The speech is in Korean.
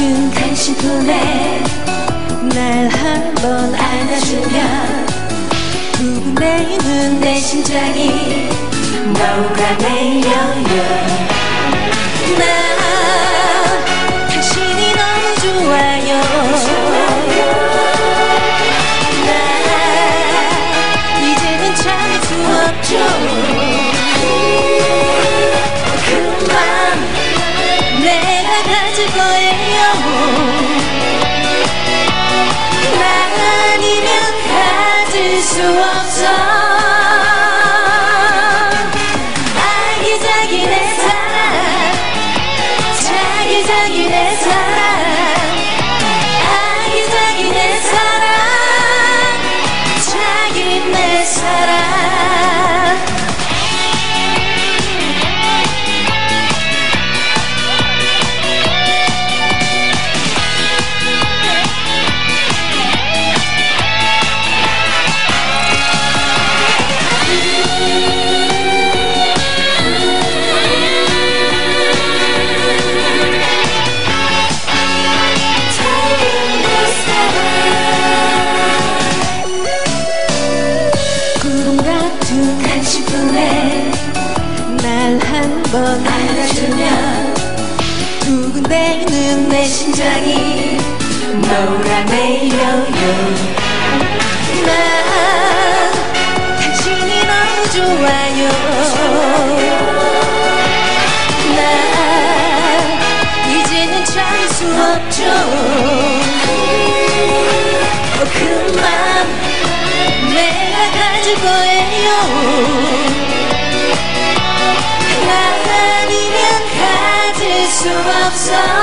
같은 간식품에 날 한번 안아주면 두근대는 내 심장이 너무나 내려요. 나 당신이 너무 좋아요. 나 이제는 참을 수 없죠. 그 맘 내가 가질 거예요. 나 아니면 가질 수 없어. 아기자기 내 사랑, 자기자기 내 사랑, 아기자기 내 사랑, 자기 내 사랑. 날 한번 안아주면 두근대는 내 심장이 너무나 내려요. 나 당신이 너무 좋아요. 나 이제는 참을 수 없죠. 그 맘 내가 가질 거예요. 나 아니면 가질 수 없어.